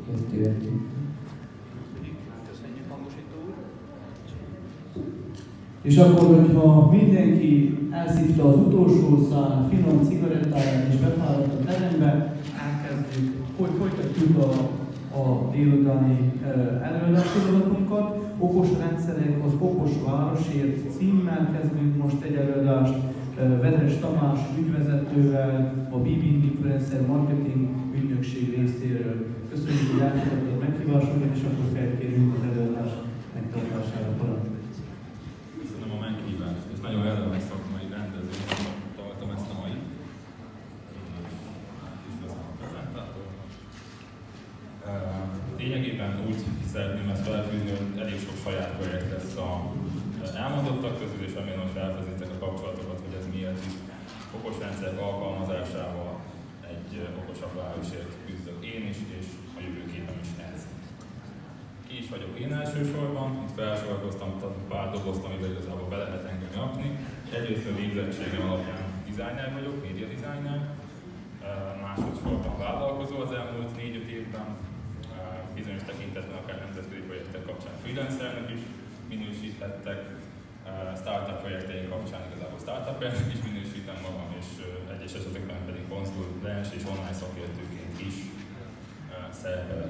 Érti. És akkor, hogyha mindenki elszívta az utolsó szál finom cigarettáját és befáradt a terembe, elkezdjük, folytatjuk a délutáni előadássorozatunkat. Okos rendszerek az okos városért címmel kezdünk most egy előadást. Vedres Tamás ügyvezetővel, a BB Influencer Marketing ügynökség részéről. Köszönjük, hogy elfogadtad a meghívásunkat, és akkor felkérjük az előadás megtartására. Köszönöm a meghívást, és nagyon releváns szakmai rendezvényen tartom ezt a mai. Lényegében úgy szeretném ezt felfűzni, hogy elég sok saját projekt lesz a elmondottak közül, és remélem, hogy felfezitek a kapcsolatokat, hogy ez miért is. Okos rendszerek alkalmazásával egy okosabb városért küzdök én is, és a jövőképem is ez. Ki is vagyok én elsősorban, itt felsorakoztam pár dobozt, amivel igazából be lehet engem rakni. Egyrészt a végzettségem alapján designer vagyok, média designer, másodszorban vállalkozó az elmúlt 4-5 évben, bizonyos tekintetben akár nemzetközi projektek kapcsán freelancernek is minősíthettek, startup projekteink kapcsán igazából startupernek is minősítem magam, és egyes esetekben pedig konzulens és online szakértőként is szerepelek.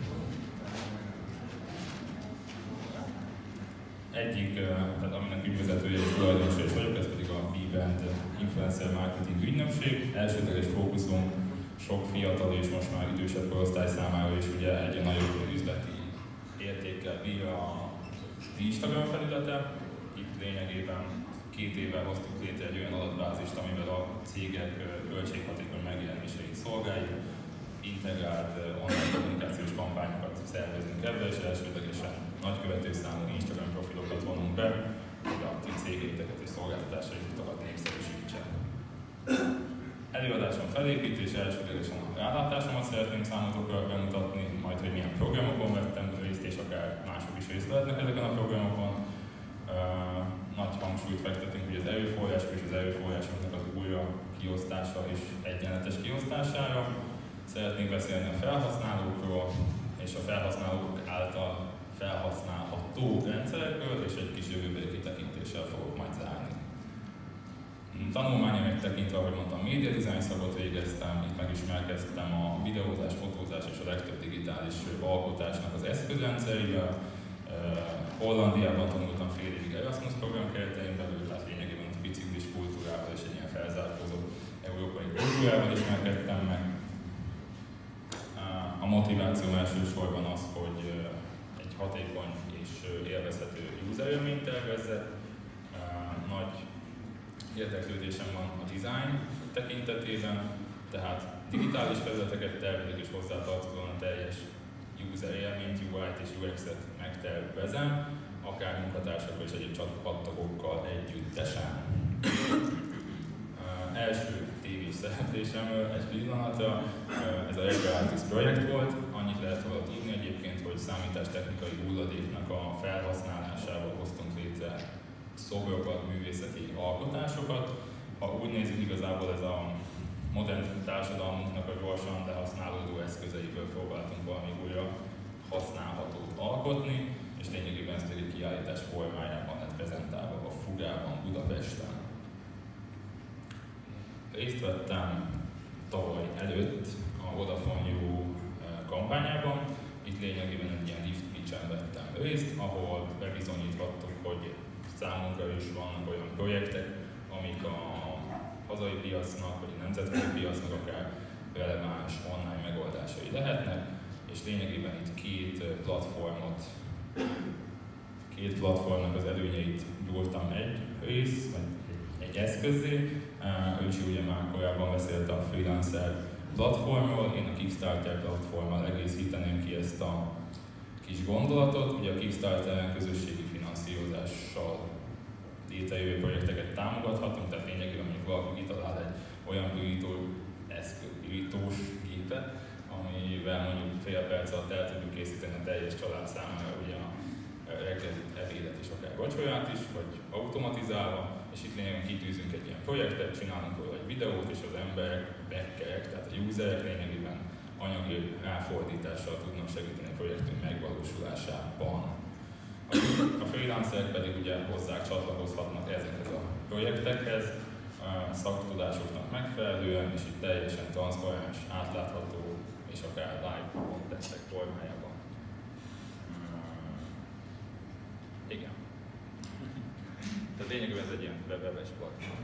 Egyik, tehát aminek ügyvezetője és tulajdonosa is vagyok, ez pedig a B-Band Influencer Marketing ügynökség. Elsődleges fókuszunk sok fiatal és most már idősebb korosztály számára is ugye egy nagyobb üzleti értékkel bír az Instagram felülete. Itt lényegében 2 évvel hoztuk létre egy olyan adatbázist, amivel a cégek költséghatékony megjelenéseit szolgáljuk, integrált online kommunikációs kampányokat szervezünk ebbe, és elsődlegesen nagykövető számú Instagram profilokat vonunk be, hogy a ti cégeiteket és szolgáltatásaitokat népszerűsítsen. Előadásom felépítés, elsődlegesen a rálátásomat szeretném számotokra bemutatni, majd hogy milyen programokon vettem részt, és akár mások is részt vehetnek ezeken a programokon. Nagy hangsúlyt fektetünk hogy az erőforrások és az erőforrásoknak az újra kiosztása és egyenletes kiosztására. Szeretnék beszélni a felhasználókról és a felhasználók által felhasználható rendszerekről, és egy kis jövőbeli kitekintéssel fogok majd zárni. Tanulmányom tekintve, ahogy mondtam, média design szakot végeztem, itt megismerkeztem a videózás, fotózás és a legtöbb digitális alkotásnak az eszközrendszerével. Hollandiában tanultam fél évig Erasmus program keretein belül, tehát lényegében a biciklis kultúrával és egy ilyen felzárkózott európai kultúrával ismerkedtem meg. A motiváció elsősorban az, hogy egy hatékony és élvezhető user élményt tervezzek. Nagy érdeklődésem van a design tekintetében, tehát digitális felületeket tervezek és hozzátartozóan a teljes user élményt, UI-t és UX-et megtervezem, akár munkatársakkal és egyéb csapattagokkal együttesen. Első tévés szereplésemről egy pillanatra, ez a Regular Artist projekt volt, annyit lehet róla írni egyébként, hogy számítástechnikai hulladéknak a felhasználásával hoztunk létre szobrokat, művészeti alkotásokat. Ha úgy nézzük, igazából ez a modern társadalmunknak a gyorsan lehasználódó eszközeiből próbáltunk valami újra használhatót alkotni, és lényegében ez pedig kiállítás formájában lett prezentálva a Fugában, Budapesten. Részt vettem tavaly előtt a Vodafone You kampányában. Itt lényegében egy ilyen lift pitchen vettem részt, ahol bebizonyíthattuk, hogy számunkra is vannak olyan projektek, amik a hazai piacnak, vagy a nemzetközi piacnak akár releváns online megoldásai lehetnek, és lényegében itt két platformnak az előnyeit gyúrtam egy rész, vagy egy eszközzé. Őcsi ugye már korábban beszélt a freelancer platformról, én a Kickstarter platformmal egészíteném ki ezt a kis gondolatot. Ugye a Kickstarteren közösségi finanszírozással létrejövő projekteket támogathatunk, tehát lényegében mondjuk valaki kitalál egy olyan ürítós gépet, amivel mondjuk fél perc alatt el tudjuk készíteni a teljes család számára ugye a reggeli ebédet és akár vacsorát is, vagy automatizálva, és itt lényegében kitűzünk egy ilyen projektet, csinálunk róla egy videót, és az emberek, backerek, tehát a userek lényegében anyagi ráfordítással tudnak segíteni a projektünk megvalósulásában. A freelancerek pedig ugye hozzá csatlakozhatnak ezekhez a projektekhez, szaktudásoknak megfelelően, és itt teljesen transzparens, átlátható és akár live contentek formájában. Igen. Tehát lényegében ez egy ilyen webes platform.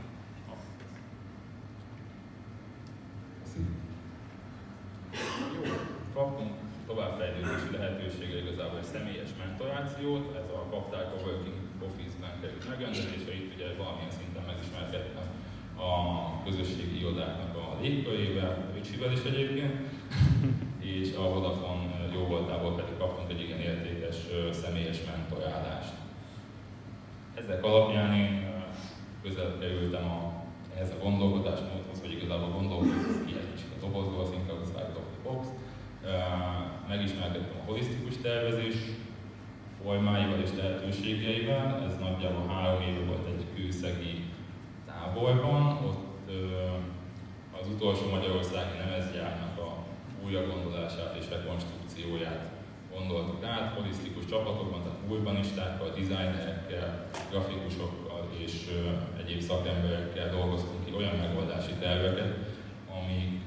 Jó, kaptunk továbbfejlődési lehetőségre igazából egy személyes mentorációt, ez a Kaptár Coworking Office-ben került megrendezésre, itt ugye valamilyen szinten megismerkedtem a közösségi irodáknak a légkörével, Ricsivel is egyébként, és a Vodafone jó voltából pedig kaptunk egy igen értékes személyes mentorálást. Ezek alapján én közel kerültem ehhez a gondolkodásmódhoz, hogy igazából gondolkodunk ki egy kicsit a dobozból, az inkább az out of the box. Megismerkedtem a holisztikus tervezés formáival és lehetőségeivel. Ez nagyjából 3 éve volt egy kőszegi táborban. Ott az utolsó magyarországi nemezgyárnak a újragondolását és rekonstrukcióját gondoltuk át, holisztikus csapatokban, tehát urbanistákkal, designerekkel, grafikusokkal és egyéb szakemberekkel dolgoztunk ki olyan megoldási terveket, amik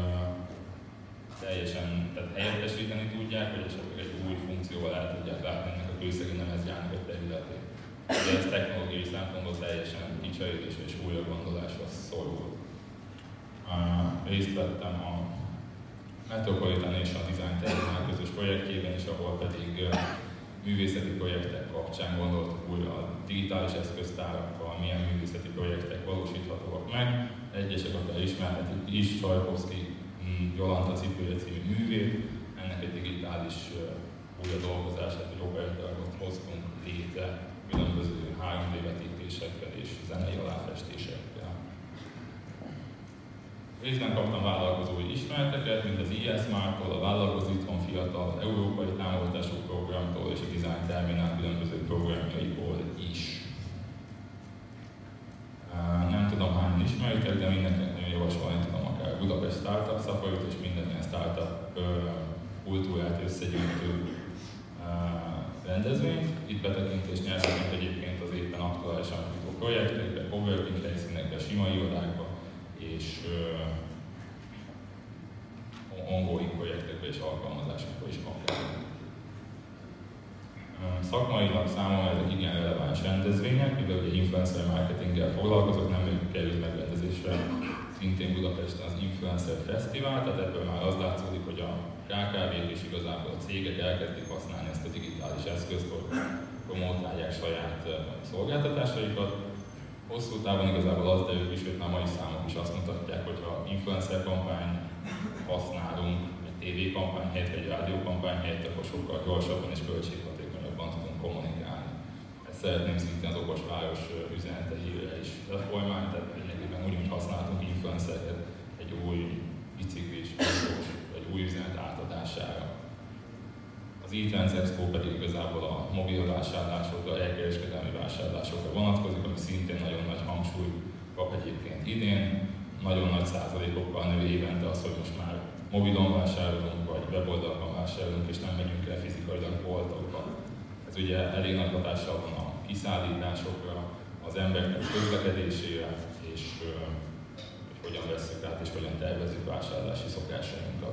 teljesen helyettesíteni tudják, vagy esetleg egy új funkcióval el tudják látni ennek a kőszegi nemezgyárnak a területét. De ez technológiai szempontból teljesen kicserélésre és újragondolásra szorul. Részt vettem a Metropolitan és a Design Terminál közös projektjében is, ahol pedig művészeti projektek kapcsán gondoltuk újra a digitális eszköztárakkal, milyen művészeti projektek valósíthatóak meg. Egyesek akár ismerhetik is Csajkovszky Jolanta cipője című művét, ennek egy digitális újradolgozását, egy operetdarabot hoztunk létre különböző 3D vetítésekkel és zenei aláfestésekkel. Részben kaptam vállalkozói ismereteket, mint az ISMAR-tól, a Vállalkozó Itthon Fiatal Európai Támogatású Programtól és a Design Terminál különböző programjaiból is. Nem tudom, hányan ismeritek, de mindenkinek nagyon javasolni tudom akár Budapest Startup Safarit és minden ilyen startup kultúrát összegyűjtő rendezvényt. Itt betekintést nyerhetünk egyébként az éppen aktuálisan futó projektekbe, coworking helyszínekbe, sima irodákba és ongoing projektekbe és alkalmazásokba is akár. Szakmailag számomra ezek igen releváns rendezvények, mivel ugye influencer marketinggel foglalkozok, nem került megrendezésre szintén Budapesten az Influencer Fesztivál, tehát ebből már az látszódik, hogy a KKV-k és igazából a cégek elkezdik használni ezt a digitális eszközt, hogy promotálják saját szolgáltatásaikat. Hosszú távon igazából az derül is, hogy már mai számok is azt mutatják, hogy ha influencer kampány használunk, egy TV kampány helyett, vagy rádió kampány helyett, akkor sokkal gyorsabban és költséghatékonyabban tudunk kommunikálni. Ezt szeretném szintén az okos város üzeneteire is reformálni, tehát lényegében úgy használtunk influencereket egy új biciklis, egy új üzenet átadására. Az e-Trends Expo pedig igazából a mobil vásárlásokra, elkereskedelmi vásárlásokra vonatkozik, ami szintén nagyon nagy hangsúlyt kap egyébként idén. Nagyon nagy százalékokkal nő évente az, hogy most már mobilon vásárolunk, vagy weboldalon vásárolunk, és nem megyünk el fizikailag boltokba. Ez ugye elég nagy hatással van a kiszállításokra, az emberek közlekedésére, és hogy hogyan vesszük át, és hogyan tervezzük vásárlási szokásainkat.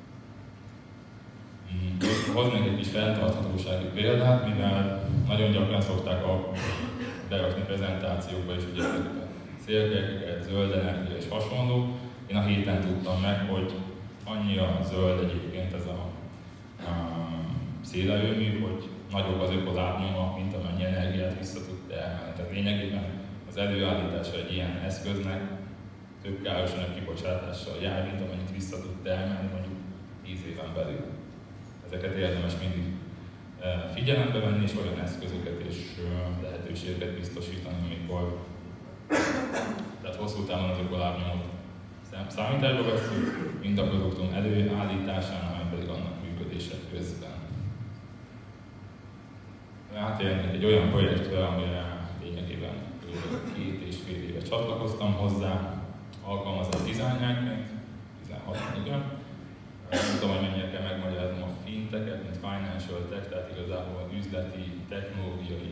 Hoznék egy kis fenntarthatósági példát, mivel nagyon gyakran szokták berakni prezentációkba, és ugye célkerkeket, zöld energia és hasonló. Én a héten tudtam meg, hogy annyira zöld egyébként ez a szélerőmű, hogy nagyobb az ökolábnyoma, mint amennyi energiát vissza tud termelni. Tehát lényegében az előállítása egy ilyen eszköznek több károsanyag kibocsátással jár, mint amennyit vissza tud termelni mondjuk 10 éven belül. Ezeket érdemes mindig figyelembe venni, és olyan eszközöket és lehetőségeket biztosítani, amikor tehát hosszú távon az ökolábnyomot számításba vesszük, mind a produktum előállításánál, hanem pedig annak működése közben. Átérnék egy olyan projektre, amire lényegében 2,5 éve csatlakoztam hozzá, alkalmazott dizájnerként, 16 igen. Nem tudom, hogy mennyire kell megmagyarázni financial tech, tehát igazából üzleti, technológiai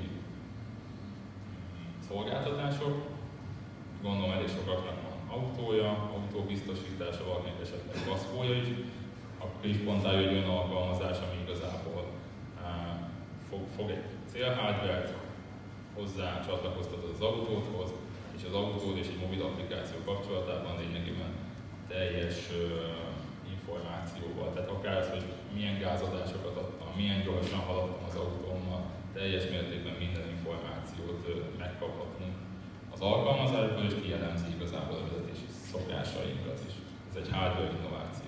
szolgáltatások. Gondolom elég sokaknak van autója, autóbiztosítása, valakinek esetleg kaszkója is. A Cliff.io egy olyan alkalmazás, ami igazából fog egy célhardvert, hozzá csatlakoztatod az autódhoz, és az autód és egy mobil applikáció kapcsolatában lényegében teljes információval. Tehát akár az, hogy milyen gázadásokat adtam, milyen gyorsan haladtam az autómmal, teljes mértékben minden információt megkaphatunk az alkalmazásból, és kielemzi igazából a vezetési szokásainkat is. Ez egy hardware innováció.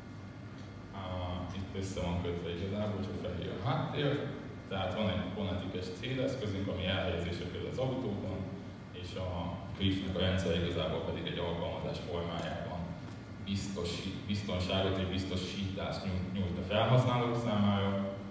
Itt össze van kötve igazából, csak felé a háttér. Tehát van egy fonetikes céleszközünk, ami elhelyezésre kerül az autóban, és a Cliff-nek a rendszer igazából pedig egy alkalmazás formájában biztonságot és biztosítást nyújt a felhasználók számára.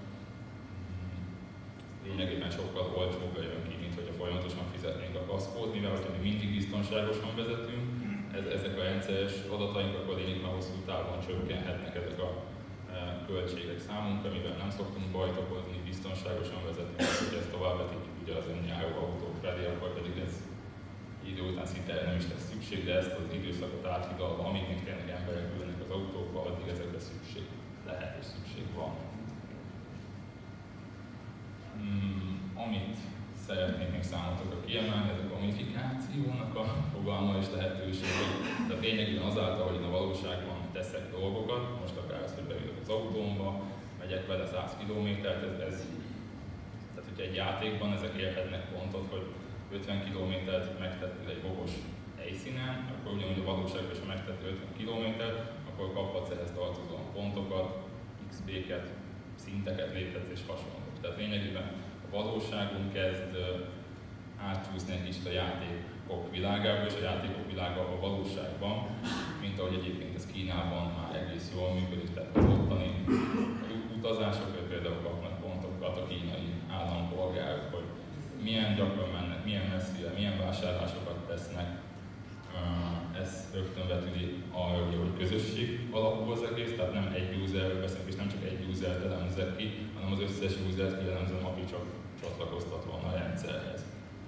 Lényegében sokkal olcsóbbra jön ki, mint hogyha folyamatosan fizetnénk a kaszkót, mivel hogyha mi mindig biztonságosan vezetünk, ezek a rendszeres adataink, akkor lényegében hosszú távon csökkenhetnek ezek a költségek számunkra, mivel nem szoktunk bajt okozni, biztonságosan vezetünk, hogy ezt továbbvetítjük ugye az önjáró autók felé, akkor pedig ez idő után szinte nem is lesz szükség, de ezt az időszakot áthidalva, amíg még tényleg emberek ülnek az autókba, addig ezekre szükség lehet és szükség van. Amit szeretnék még számotokra kiemelni, ez a gamifikációnak a fogalma és lehetősége. Tehát lényegében azáltal, hogy én a valóságban teszek dolgokat, most akár azt, hogy beülök az autómba, megyek vele 100 km-t, tehát hogyha egy játékban ezek érhetnek pontot, hogy 50 km-t megtettél egy okos helyszínen, akkor ugyanúgy a valóságban is megtettél 50 km-t, akkor kaphatsz ehhez tartozóan pontokat, XP-ket, szinteket léptetsz és hasonlók. Tehát lényegében a valóságunk kezd átcsúszni egy kicsit a játékok világába, és a játékok világa a valóságban, mint ahogy egyébként ez Kínában már egész jól működik, tehát az ottani utazások például kapnak pontokat a kínai állampolgárok, hogy milyen gyakran mennek, milyen messzire, milyen vásárlásokat tesznek. Ez rögtön vetüli arra, hogy közösség alapú az egész, tehát nem egy userről beszélünk, és nem csak egy usert elemzek ki, hanem az összes usert kielemzem, aki csak csatlakoztatva van a rendszerhez.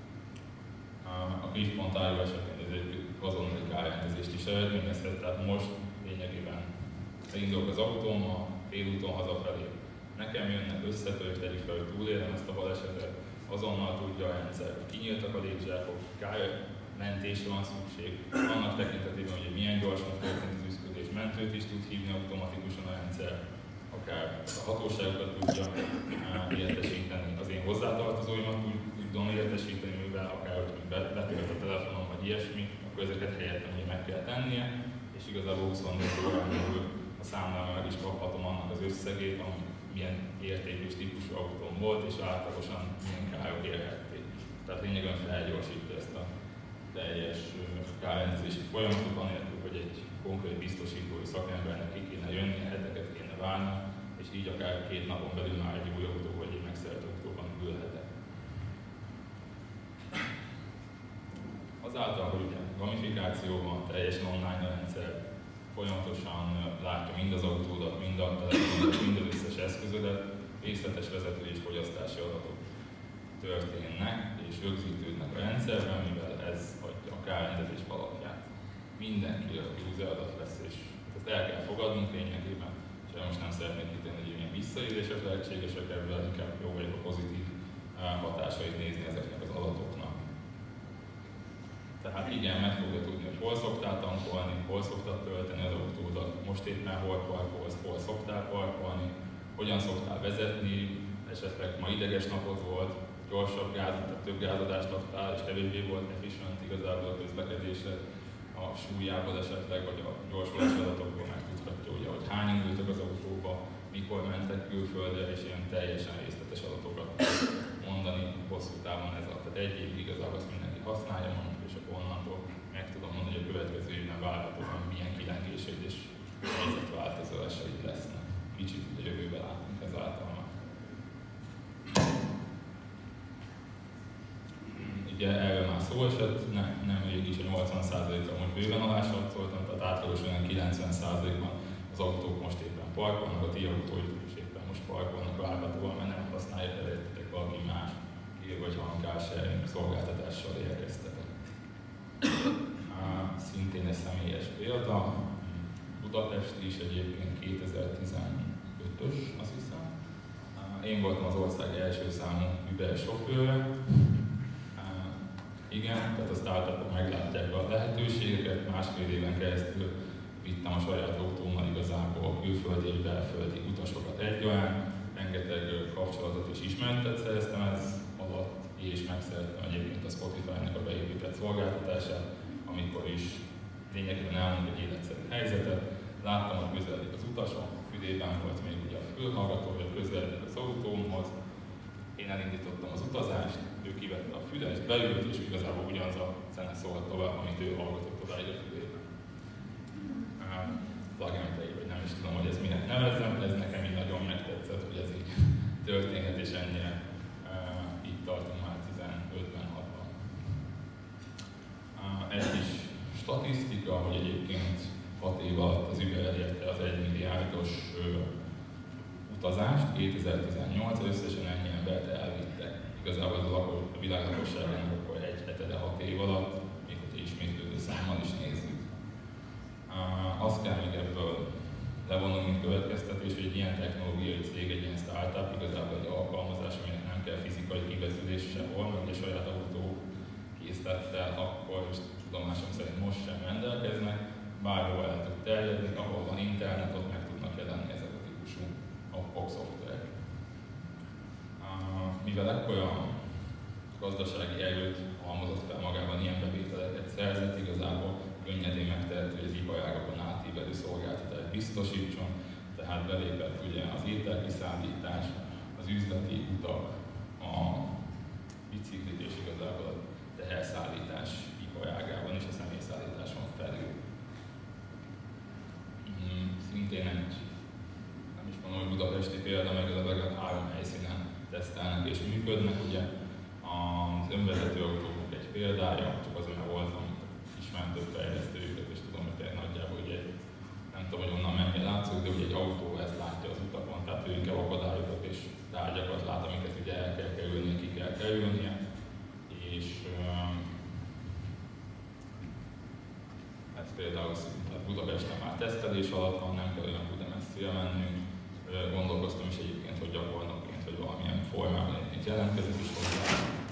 A Cliff.io esetén ez egy azonnali kárrendezést is eredményezhet, tehát most lényegében indulok az autómmal, félúton hazafelé. Nekem jönnek összetörteli fel, hogy túlélem ezt a balesetet, azonnal tudja a rendszer, hogy kinyíltak a légzsákok, kármentésre van szükség, annak tekintetében, hogy milyen gyorsan történt az ütközés, mentőt is tud hívni automatikusan a rendszer, akár a hatóságokat tudja értesíteni, az én hozzátartozóimat tudom értesíteni, mivel akár hogy betölt a telefonom vagy ilyesmi, akkor ezeket helyettem meg kell tennie, és igazából 24 órán belül a számlámra meg is kaphatom annak az összegét, ami milyen értékű típusú autóm volt, és átlagosan milyen károk érhették. Tehát lényegében felgyorsítja ezt a teljes kárrendezési folyamatot, anélkül, hogy egy konkrét biztosítói szakembernek ki kéne jönni, heteket kéne várni, és így akár 2 napon belül már egy új autó vagy egy megszeret autóban ülhetek. Azáltal, hogy ugye gamifikáció van, teljesen online rendszer, folyamatosan látja mind az autódat, mind a telefonodat, mind az összes eszközödet, részletes vezető és fogyasztási adatok történnek és rögzítődnek a rendszerben, mivel ez adja a kárrendezés alapját. Mindenki a user adat lesz, és ezt el kell fogadnunk lényegében, és most nem szeretnék kitérni, hogy ilyen visszaélések lehetségesek ebből, inkább jó vagyok a pozitív hatásait nézni ezeknek az adatoknak. Tehát igen, meg fogja tudni, hogy hol szoktál tankolni, hol szoktad tölteni az autódat, most éppen hol parkolsz, hol szoktál parkolni, hogyan szoktál vezetni, esetleg ma ideges napod volt, gyorsabb gázat, tehát több gázadást adtál, és kevésbé volt efficient igazából a közlekedésed, a súlyából esetleg, vagy a gyorsulási adatokból megtudhatja, ugye, hogy hányan ültök az autóba, mikor mentek külföldre, és ilyen teljesen részletes adatokat mondani hosszú távon ez alatt. Tehát egy évig igazából azt mindenki használja, mondjuk, és akkor onnantól meg tudom mondani, hogy a következő évben várhatóan milyen kilengésed és helyzetváltozásaid lesznek. Kicsit a jövőbe látunk ezáltal már. Ugye erről már szó esett, nemrég is a 80%-ra most bőven alásatszoltam, tehát átlagosan 90%-ban az autók most éppen parkolnak, a ti autóitok is éppen most parkolnak várhatóan, mert nem használják előttetek valaki más kér vagy hangcarsharing szolgáltatással érkeztetek. Szintén egy személyes példa, Budapest is egyébként 2015-ös, azt hiszem. Én voltam az ország első számú Uber sofőre. Igen, tehát a startupok meglátják a lehetőségeket, másfél éven keresztül vittem a saját autómmal igazából külföldi és belföldi utasokat egyaránt, rengeteg kapcsolatot és ismeretet szereztem ez alatt, és megszerettem egyébként a Spotify-nak a beépített szolgáltatását, amikor is lényegében elmondjuk egy életszerű helyzetet, láttam, hogy közeledik az utasom, fülében volt még ugye a fülhallgató, hogy közeledik az autómhoz, én elindítottam az utazást, ő kivette a fülest, beült, és igazából ugyanaz a zene szólt tovább, amit ő hallgatott odáig a fülében. Plug and play, vagy nem is tudom, hogy ezt minek nevezzem, ez nekem így nagyon megtetszett, hogy ez így történhet, és ennyire így tartunk már 15-ben, 6-ban. Egy kis statisztika, hogy egyébként 6 év alatt az Uber elérte az 1 milliárdos utazást, 2018 összesen ennyi embert elvittek. Igazából az a világ lakosságának akkor 1/7 6 év alatt, még hogy ismétlődő számmal is nézzük. Azt kell még ebből levonnunk, mint következtetés, hogy egy ilyen technológiai cég, egy ilyen startup, igazából egy alkalmazás, aminek nem kell fizikai kivezetés sehol, meg egy saját autó készlettel, akkor is tudomásom szerint most sem rendelkeznek, bárhol el tud terjedni, ahol van internet, ott meg tudnak jelenni ezek a típusú szoftverek. Mivel ekkora gazdasági erőt halmozott fel magában, ilyen bevételeket szerzett, igazából könnyedén megtehető, hogy az iparágokon átívelő szolgáltatást biztosítson, tehát belépett ugye az ételkiszállítás, az üzleti utak, a biciklit és igazából a teherszállítás iparágában és a személyszállításon felül. Szintén egy, nem is mondom, hogy budapesti példa, meg legalább 3 helyszínen tesztelnek és működnek. Ugye az önvezető autóknak egy példája, csak azért, mert voltam ismert több fejlesztőjüket, és tudom, hogy nagyjából ugye, nem tudom, hogy onnan mennyire látszók, de ugye egy autó ezt látja az utakon, tehát ő inkább akadályokat és tárgyakat lát, amiket ugye el kell kerülnie, ki kell kerülnie, és ez például Budapesten már tesztelés alatt van, nem kell olyan de messzire mennünk. Gondolkoztam is egyébként, hogy gyakornokként, hogy valamilyen formában egyébként jelentkezünk is hozzá.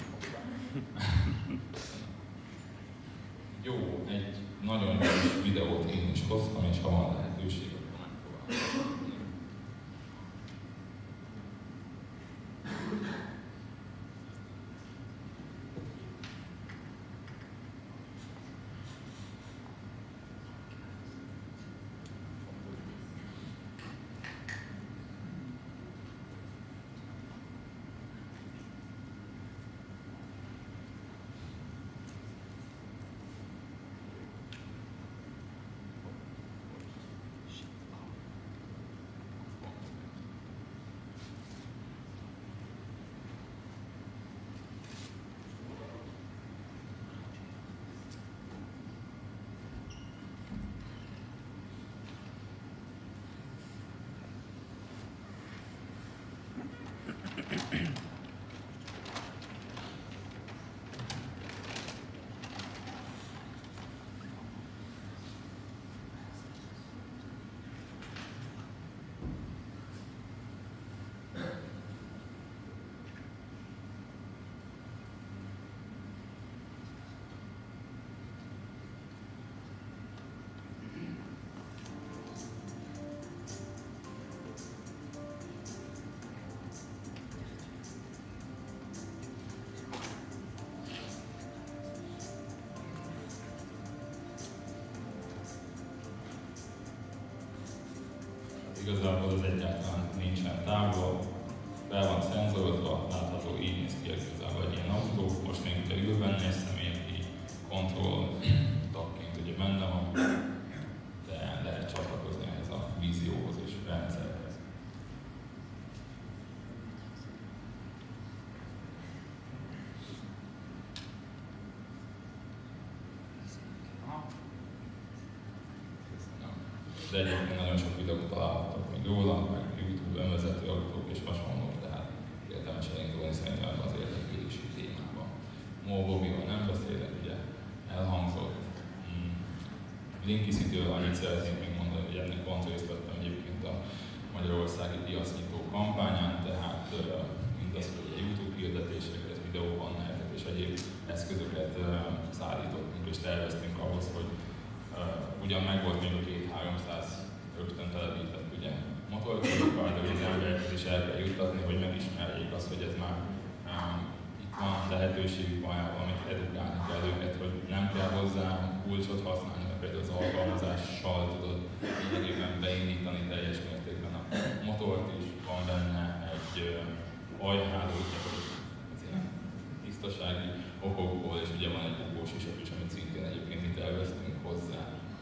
Jó, egy nagyon gyors videót én is hoztam, és ha van lehetőség, akkor megpróbálom. Igazából az egyáltalán nincsen távol, fel van szenzorozva, látható, így néz ki igazából egy ilyen autó. Most még ugye ül benne egy személy, aki kontroll tagként ugye benne van, de lehet csatlakozni ehhez a vízióhoz és rendszerhez. De egyébként nagyon sok videót találhatok még róla, meg YouTube önvezető autók és hasonló, tehát érdemes elindulni szerintem az érdeklődési témában. MobileBee-ról nem beszélek, ugye elhangzott. Linkicity-ről annyit szeretnék még mondani, hogy ennek pont részt vettem egyébként a magyarországi piacnyitó kampányán, tehát mindaz, hogy a YouTube hirdetéseket, videóbanneret és egyéb eszközöket szállítottunk és terveztünk ahhoz, hogy ugyan megvolt még a 200-300 rögtön telepített ugye motorkerékpár, de az embereket is el kell juttatni, hogy megismerjék azt, hogy ez már itt van lehetőségük valamit edukálni kell őket, hogy nem kell hozzá kulcsot használni, mert például az alkalmazással tudod lényegében beindítani teljes mértékben a motort is, van benne egy ajháló, az ilyen tisztasági okokból, és ugye van egy bukós is, amit szintén egyébként itt elvesztünk hozzá.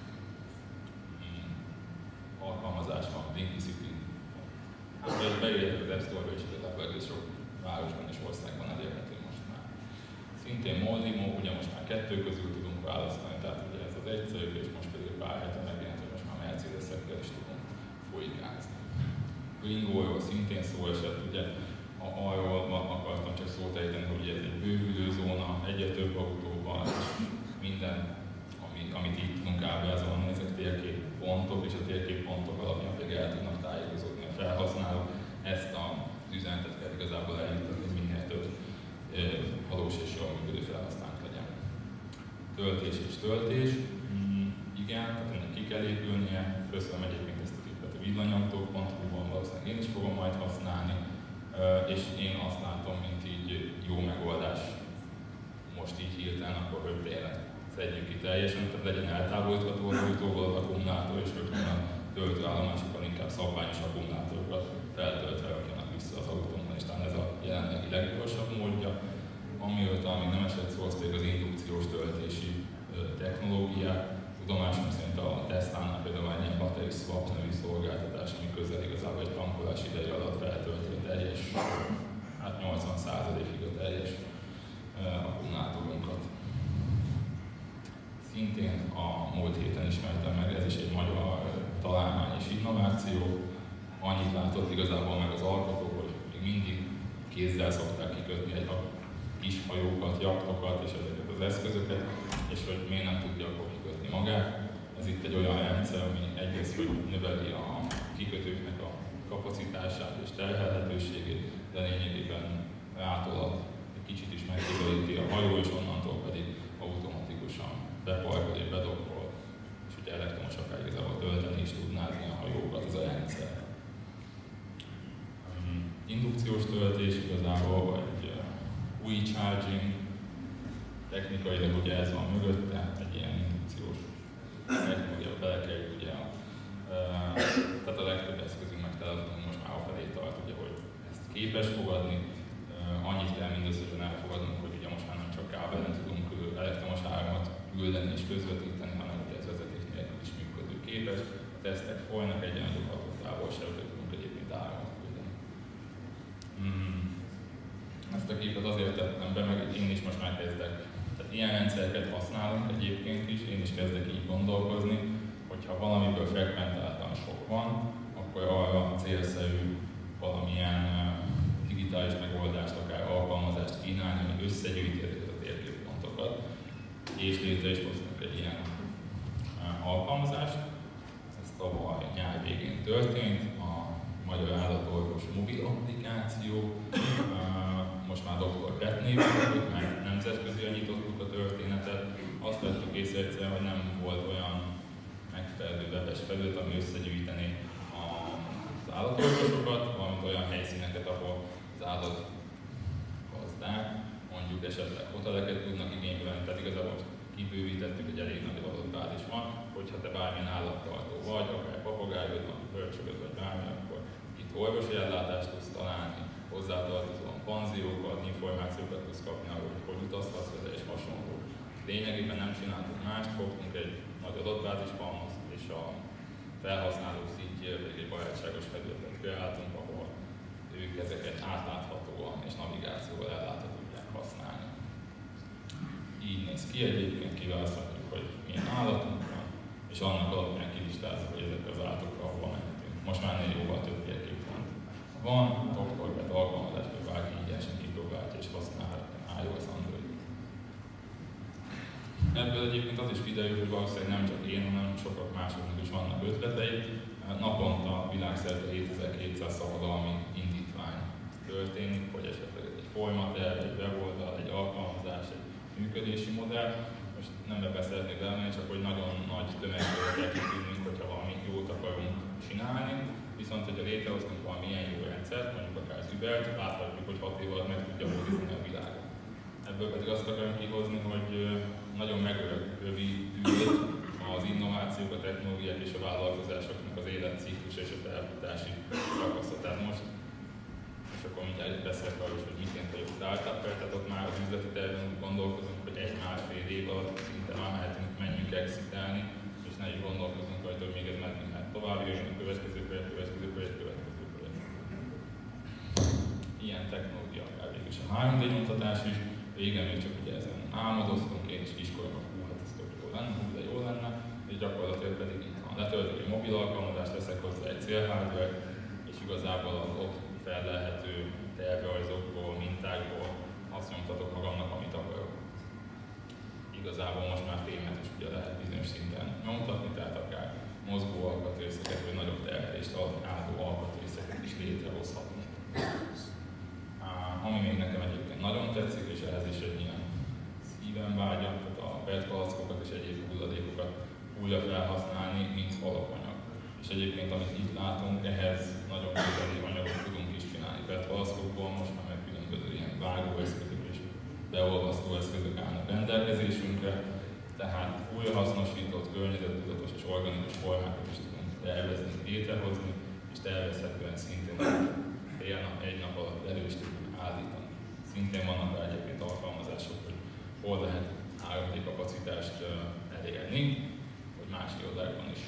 Alkalmazás van, Linkicity. Beírjátok az App Store-ba, és igazából egész sok városban és országban elérhető most már. Szintén Moldimo, ugye most már 2 közül tudunk választani, tehát ugye ez az egyszerű, és most pedig pár hete megjelent, hogy most már Mercedes-ekkel is tudunk folykázni. Twingo-ról szintén szó esett, ugye arról akartam csak szót ejteni, hogy ez egy bővülő zóna, egyre több autóval, minden, amit így tudunk ábrázolni, ezek térképpontok, és a térképpontok alapján pedig el tudnak tájékozódni a felhasználók. Ezt az üzenetet kell igazából eljuttatni, hogy minél több valós és jól működő felhasználók legyen. Töltés és töltés. Igen, tehát ennek ki kell épülnie. Köszönöm egyébként ezt a tippet a villanyautók.hu-ban, valószínűleg én is fogom majd használni. És én azt látom, mint így jó megoldás most így hirtelen, akkor hogy tényleg szedjük ki teljesen, tehát legyen eltávolítható az autóból az akkumulátor, és rögtön a töltőállomásokon inkább szabványos akkumulátorokat feltöltve rakjanak vissza az autónkban, és talán ez a jelenlegi leggyorsabb módja. Amiről talán még nem esett szó, az pedig az indukciós töltési technológiák. Tudomásom szerint a Tesla-nál például van egy ilyen battery swap nevű szolgáltatás, ami közel igazából egy tankolás ideje alatt feltölti a teljes, hát 80%-ig a teljes akkumulátorunkat. Szintén a múlt héten ismertem meg, ez is egy magyar találmány és innováció. Annyit látott igazából meg az alkotó, hogy még mindig kézzel szokták kikötni egy kis hajókat, jachtokat és ezeket az eszközöket, és hogy miért nem tudja akkor kikötni magát. Ez itt egy olyan rendszer, ami egyrészt, hogy növeli a kikötőknek a kapacitását és terhelhetőségét, de lényegében rátolad, egy kicsit is megközelíti a hajó, és onnantól pedig automatikusan beparkol és bedokkol, és ugye elektromos akár igazából tölteni is tudnázni a hajókat, az a rendszer. Indukciós töltés igazából, vagy charging, technikailag ugye ez van mögötte, egy ilyen indukciós technológia belekerül ugye tehát a legtöbb eszközünk meg telefonunk most már afelé tart, ugye, hogy ezt képes fogadni. Annyit kell mindösszesen elfogadnunk, hogy ugye most már nem csak kábelen tudunk elektromos áramot küldeni és közvetíteni, hanem ugye ez vezeték nélkül is működőképes. A tesztek folynak, egy nagyobb hatótávolságot tudunk egyébként áramot küldeni. Ezt a képet azért tettem be, meg én is most már kezdek. Tehát ilyen rendszereket használunk egyébként is, én is kezdek így gondolkozni, hogyha valamiből frekventáltan sok van, akkor arra célszerű valamilyen digitális megoldást, akár alkalmazást kínálni, ami összegyűjti ezeket a térképpontokat. És létre is hoztunk egy ilyen alkalmazást. Ez tavaly nyár végén történt, a Magyar Állatorvos mobil applikáció. Most már Dr. Pet néven, mert nemzetközileg nyitottuk a történetet. Azt vettük észre egyszer, hogy nem volt olyan megfelelő webes felület, ami összegyűjtené az állatorvosokat, valamint olyan helyszíneket, ahol az állatgazdák mondjuk esetleg hoteleket tudnak igénybe venni, tehát igazából kibővítettük, hogy elég nagy adatbázis van, hogyha te bármilyen állattartó vagy, akár papagájod van, pörcsögöd vagy bármi, akkor itt orvosi ellátást tudsz találni, hozzátartozóan panziókat, információkat tudsz kapni arról, hogy utazhatsz vele és hasonló. Lényegében nem csináltuk mást, fogtunk egy nagy adatbázishalmazt, és a felhasználók szintjére egy barátságos felületet kreáltunk, ahol ők ezeket átláthatóan és navigációval ellátva tudják használni. Így néz ki egyébként, kiválaszthatjuk, hogy milyen állatunk van, és annak alapján kilistázunk, hogy ezek az állatokkal hova mehetünk. Most már jóval több térkép van. Van egyébként az is kiderül, hogy valószínűleg nem csak én, hanem sokak másoknak is vannak ötletei. Naponta világszerte 7200 szabadalmi indítvány történik, hogy esetleg egy folyamaterv, egy weboldal, egy alkalmazás, egy működési modell. Most nem ebben szeretnék elmenni, csak hogy nagyon nagy tömegről kell kitűnünk, hogyha valami jót akarunk csinálni. Viszont, hogyha létrehoztunk valamilyen jó rendszert, mondjuk akár az Ubert, láthatjuk, hogy 6 év alatt meg tudja hódítani a világot. Ebből pedig azt akarom kihozni, hogy nagyon megrövidült az innovációk, a technológiák és a vállalkozásoknak az életciklus és a felfutási szakasza. Tehát most, és akkor mindjárt beszélek arról is, hogy miként vagyok startup-per, tehát ott már az üzleti terven úgy gondolkozunk, hogy 1-1,5 év alatt szinte már menjünk exitelni, és ne is gondolkozunk rajta, hogy még ez meddig mehet tovább, jöjjön a következő projekt. Ilyen technológia akár végül is a 3D nyomtatás is, régen még csak ugye ezen álmodoztunk, én is kiskoromban, hát ez tök jó lenne, de jó lenne, és gyakorlatilag pedig itt van. Letöltök egy mobil alkalmazást, veszek hozzá egy célhardware, és igazából az ott fellelhető tervrajzokból, mintákból azt nyomtatok magamnak, amit akarok. Igazából most már fémet is ugye lehet bizonyos szinten nyomtatni, tehát akár mozgó alkatrészeket, vagy nagyobb terhelést álló alkatrészeket is létrehozhatunk. Ami még nekem egyébként nagyon tetszik, és ehhez is egy ilyen szívem vágya, tehát a PET palackokat és egyéb hulladékokat újra felhasználni, mint alapanyag. És egyébként, amit itt látunk, ehhez nagyon közeli anyagot tudunk is csinálni. PET palackokból most már meg különböző ilyen vágóeszközök és beolvasztó eszközök állnak rendelkezésünkre, tehát újrahasznosított, környezettudatos és organikus formákat is tudunk tervezni, létrehozni, és tervezhetően szintén fél nap, egy nap alatt elő is tudunk állítani. Szintén vannak rá egyébként alkalmazások, hogy hol lehet 3D kapacitást elérni, hogy más irodákban is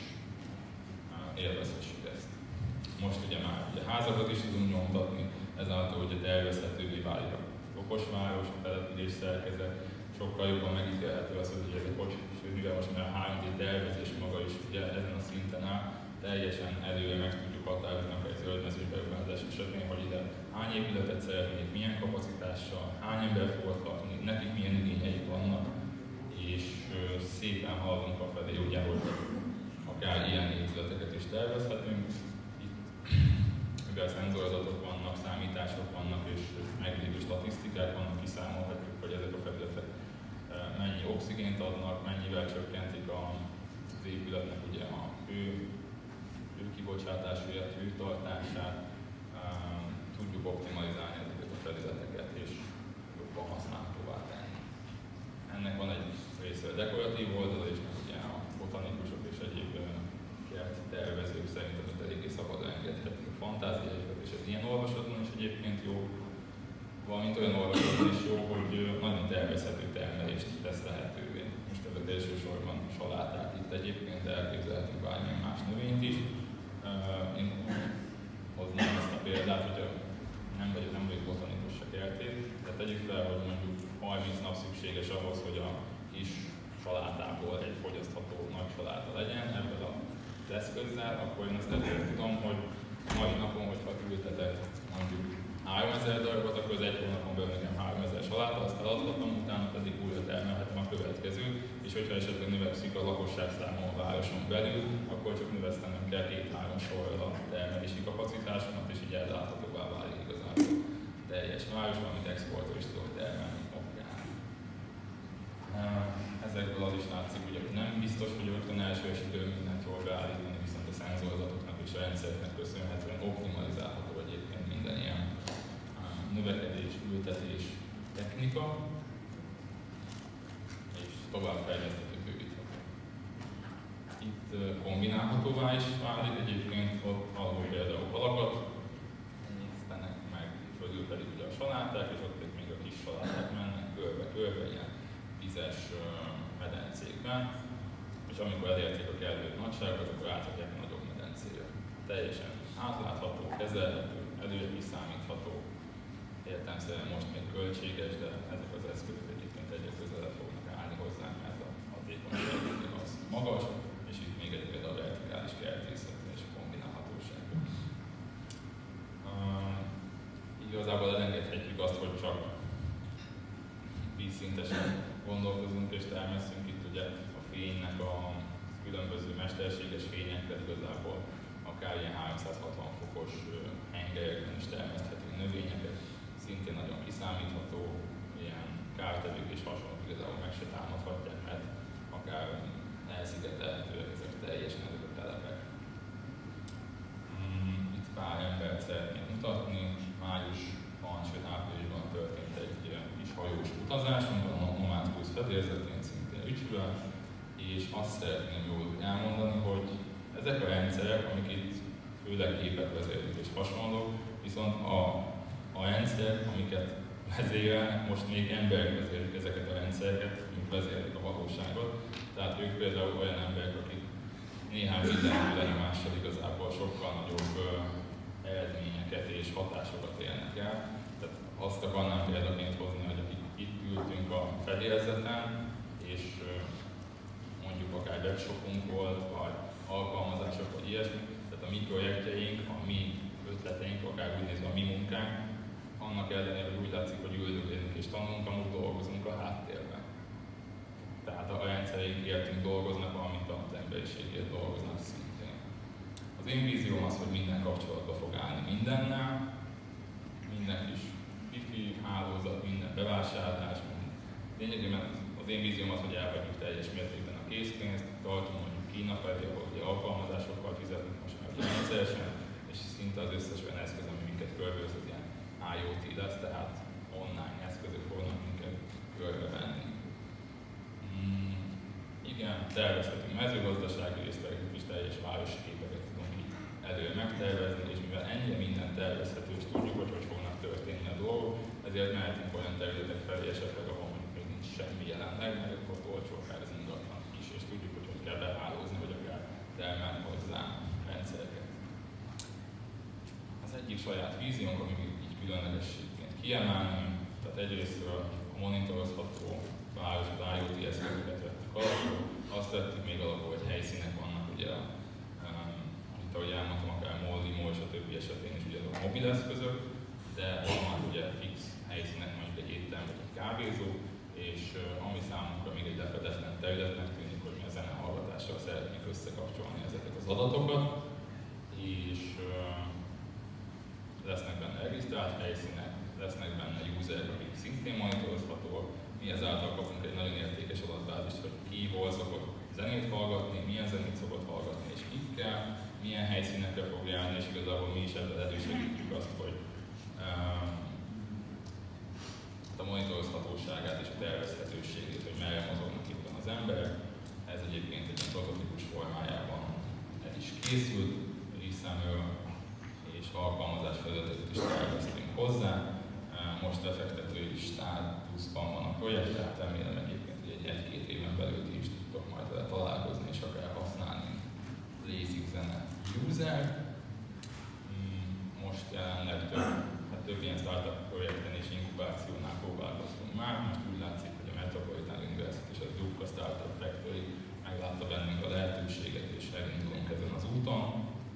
élvezhessük ezt. Most ugye már házakat is tudunk nyomtatni, ezáltal ugye tervezhetővé válik a okosváros, a település szerkezet, sokkal jobban megítélhető az, hogy mivel most már a 3D tervezés maga is ugye ezen a szinten áll, teljesen előre meg tudjuk határozni akár egy zöldmezős beruházás esetén, hogy ide hány épületet szeretnék, milyen kapacitással, hány ember fogod lakni, nekik milyen igényeik vannak, és szépen haladunk afelé, ugye, hogy akár ilyen épületeket is tervezhetünk. Itt, mivel szenzoradatok vannak, számítások vannak, és meglévő statisztikák vannak, kiszámolhatjuk, hogy ezek a felületek mennyi oxigént adnak, mennyivel csökkentik az épületnek ugye a hőkibocsátású, hőtartását, tudjuk optimalizálni ezeket a felületeket és jobban használhatóvá tenni. Ennek van egy része a dekoratív oldal, és ugye a botanikusok és egyéb tervezők szerint amit eléggé szabadon engedhetünk a fantáziájukat, és ez ilyen olvasatban is egyébként jó, valamint olyan olvasatban is jó, hogy nagyon tervezhető termelést tesz lehetővé. Most ezek elsősorban saláták itt egyébként, de elképzelhetünk bármilyen más növényt is. Én hoznám ezt a példát, hogyha nem vagyok botanikus se kertész, de tegyük fel, hogy mondjuk 30 nap szükséges ahhoz, hogy a kis salátából egy fogyasztható nagy saláta legyen ebből az eszközzel, akkor én azt ezért tudom, hogy mai napon, hogyha ültetek mondjuk 3000 darabot, akkor az egy hónapon belül nekem 3000 saláta, azt eladhatom, utána pedig újra termelhetem a következőt, és hogyha esetleg növekszik a lakosságszáma a városon belül, akkor csak növesztenem kell 2-3 sorral a termelési kapacitásomat, és így elláthatóvá válik igazából teljes város, amit exportra is tudok termelni akár. Ezekből az is látszik, hogy nem biztos, hogy rögtön első esetben mindent jól beállítani, viszont a szenzorzatoknak és a rendszereknek köszönhetően optimalizálható egyébként minden ilyen növekedés, ültetés technika, és továbbfejleszthető, bővíthető. Itt kombinálhatóvá is válik, egyébként ott alul például halakat enyésztenek meg, fölül pedig ugye a saláták, és ott még a kis saláták mennek körbe-körbe, ilyen 10-es medencékben, és amikor elérték a kellő nagyságot, akkor átadják a nagyobb medencére. Teljesen átlátható, kezelhető, előre kiszámítható, értelemszerűen most még költséges, de ezek az eszközök egyébként egyre közelebb fognak állni hozzánk, mert a hatékonyság az magas, és itt még egy például a vertikális kertészet és a kombinálhatóság. Igazából elengedhetjük azt, hogy csak vízszintesen gondolkozunk és termesszünk, itt ugye a fénynek a különböző mesterséges fényekkel igazából akár ilyen 360 fokos hengelyekben is termeszthetünk növényeket, szintén nagyon kiszámítható, ilyen kártevők és hasonlók igazából meg se támadhatják, mert akár elszigetelhetőek ezek teljesen ezek a telepek. Itt pár embert szeretnék mutatni. Májusban, sőt áprilisban történt egy kis hajós utazásunk, a Nomád Cruise fedélzetén, szintén Ücsről, és azt szeretném jól elmondani, hogy ezek a rendszerek, amik itt főleg gépet vezérlik és hasonlók, viszont a rendszerek, amiket vezérelnek, most még emberek vezérlik ezeket a rendszereket, amik vezérlik a valóságot. Tehát ők például olyan emberek, akik néhány milliárd lenyomással igazából sokkal nagyobb eredményeket és hatásokat élnek el. Tehát azt akarnám példaként hozni, hogy akik itt ültünk a fedélzeten, és mondjuk akár webshopunk volt, vagy alkalmazások, vagy ilyesmi, tehát a mi projektjeink, a mi ötleteink, akár úgy nézve a mi munkánk, annak ellenére, hogy úgy látszik, hogy üldögélünk és tanulunk, amúgy dolgozunk a háttérben. Tehát a rendszereink értünk dolgoznak, valamint az emberiségért dolgoznak szintén. Az én vízióm az, hogy minden kapcsolatba fog állni mindennel, minden kis wifi hálózat, minden bevásárlás. Lényegében az én vízióm az, hogy elhagyjuk teljes mértékben a készpénzt, tartunk mondjuk Kína felé, ahol ugye alkalmazásokkal fizetünk most már rendszeresen, és szinte az összes olyan eszköz, ami minket körbeöz, az ilyen IoT lesz, tehát online eszközök fognak minket körbevenni. Igen, tervezhetünk mezőgazdasági részlegeket is, teljes városi képeket tudunk így előre megtervezni, és mivel ennyire minden tervezhető, és tudjuk, hogy fognak történni a dolgok, ezért mehetünk olyan területek felé esetleg, ahol még nincs semmi jelenleg, mert akkor olcsó akár az ingatlan is, és tudjuk, hogy kell behálózni, vagy akár termelni hozzá rendszereket. Az egyik saját víziónk, ami így különlegességként kiemelném, tehát egyrészt a monitorozható város, az IoT eszközöket vettük alapul, azt vettük még alapul, hogy helyszínek vannak, ugye, amit ahogy elmondtam, akár MOL, Limo és a többi esetén is ugye a mobil eszközök, de vannak ugye fix helyszínek, mondjuk egy étterem vagy egy kávézó, és ami számunkra még egy lefedetlen területnek tűnik, hogy mi a zenehallgatással szeretnénk összekapcsolni ezeket az adatokat, és lesznek benne regisztrált helyszínek, lesznek benne userek, akik szintén monitorozhatóak, mi ezáltal kapunk egy nagyon értékes adatbázist, hogy ki hol szokott zenét hallgatni, milyen zenét szokott hallgatni és kikkel, milyen helyszínekre fog járni, és igazából mi is ebben elősegítjük azt, hogy a monitorozhatóságát és a tervezhetőségét, hogy merre mozognak itt az emberek. Ez egyébként egy prototípus formájában el is készült, részemről, és alkalmazás feladatot is terveztünk hozzá. Most lefektetői státuszban van a projekt, tehát remélem egyébként, hogy egy-két éven belül ti is tudtok majd vele találkozni, és akár használni Lazy zene user. Most jelenleg több ilyen startup projekten és inkubációnál próbálkoztunk már. Most úgy látszik, hogy a Metropolitan University és a Dubka Startup Factory meglátta bennünk a lehetőséget, és elindulunk ezen az úton.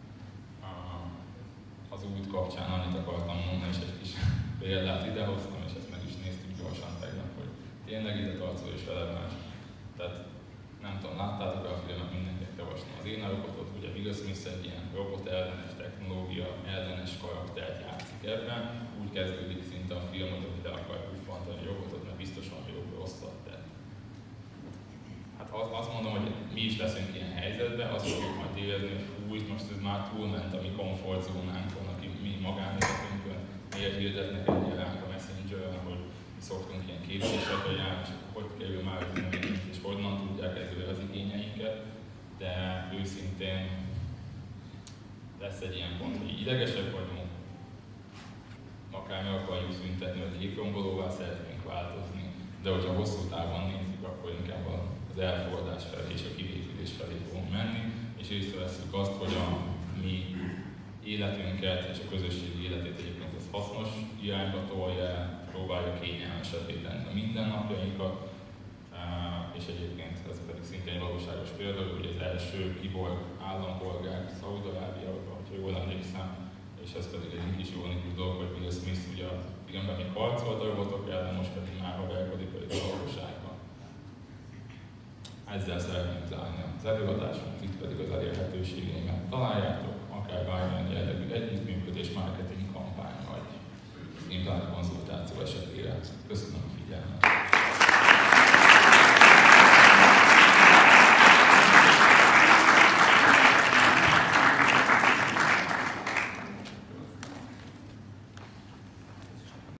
Az út kapcsán annyit akartam mondani, és egy kis példát idehoztam, és ezt meg is néztük gyorsan tegnap, hogy tényleg ide tartozó és releváns. Tehát nem tudom, láttátok a filmet, mindenkinek javaslom az Én a robotot, ugye Will Smith egy ilyen robot ellenes technológia, ellenes karaktert játszik ebben. Úgy kezdődik szinte a film, hogy le akar puffantani a robotot, mert biztosan jobb rosszat tett. Hát azt mondom, hogy mi is leszünk ilyen helyzetben, azt fogjuk majd érezni, hogy hú, most ez már túlment a mi komfortzónánkon, aki mi magánéletünkön, miért hirdetnek ennyire ránk a Messengeren, hogy mi szoktunk ilyen képzésekre járni, és hogy kerül már az üzenet, és honnan tudják előre az igényeinket, de őszintén lesz egy ilyen pont, hogy idegesek vagyunk, akár meg akarjuk szüntetni, vagy égrombolóvá szeretnénk változni, de hogyha hosszú távon nézzük, akkor inkább az elfogadás felé és a kivételés felé fogunk menni, és észreveszünk azt, hogy a mi életünket és a közösségi életét egyébként ez hasznos irányba tolja, próbálja kényelmesebbé tenni a mindennapjainkat, és egyébként ez pedig szintén egy valóságos példa, hogy az első kiborg állampolgár Szaúd-Arábiában, ha jól emlékszem, és ez pedig egy kis ironikus dolog, hogy Will Smith ugye a filmben még harcolt a robotok ellen, most pedig már haverkodik a valóságban. Ezzel szeretném zárni az előadásomat, itt pedig az elérhetőségeimet találjátok, akár bármilyen jellegű együttműködés, marketing kampány vagy internet konzultáció esetére. Köszönöm a figyelmet!